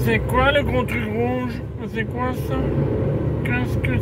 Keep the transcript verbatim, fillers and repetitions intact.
C'est quoi le gros truc rouge? C'est quoi ça? Qu'est-ce que